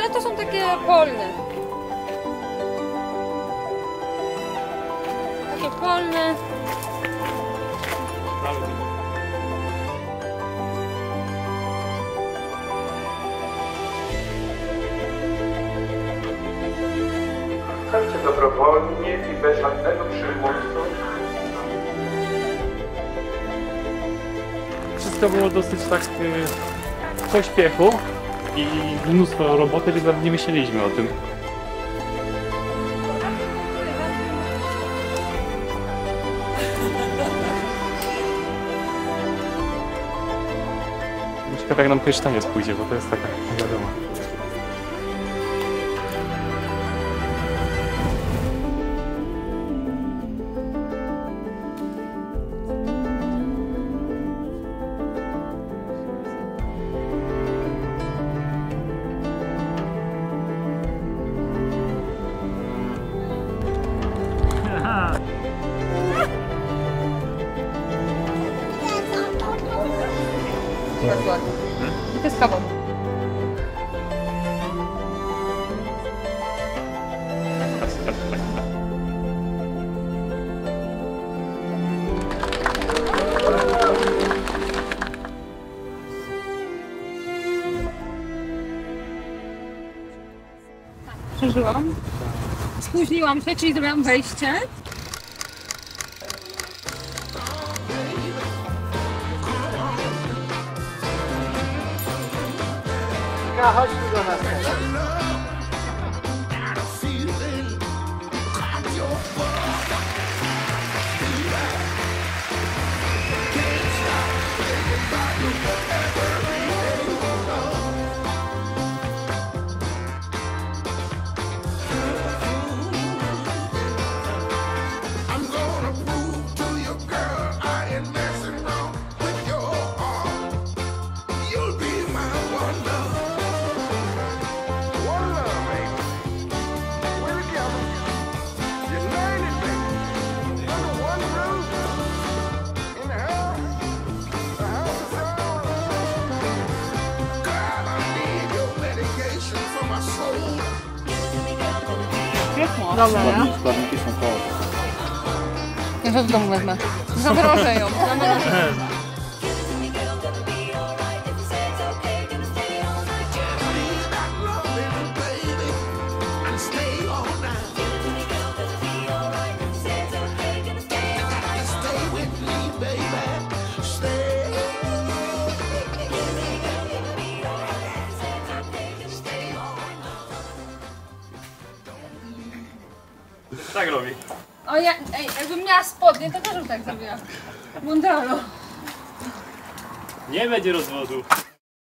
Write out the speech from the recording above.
ale to są takie polne. Takie polne. Chcecie dobrowolnie i bez żadnego przymusu. Wszystko było dosyć tak w pośpiechu i mnóstwo roboty, więc nawet nie myśleliśmy o tym. Ciekawe jak nam krysztaniec pójdzie, bo to jest taka wiadomo. I to jest kawą. Przeżyłam. Spóźniłam się, czyli zrobiłam wejście. Chodź tu do nas teraz. Dobra, ja? Składniki są koło. Ja to w domu wezmę. Zamrożę ją. Tak robi. O ja, jakbym miała spodnie, to też bym tak zrobiła. Mundalo. Nie będzie rozwodu.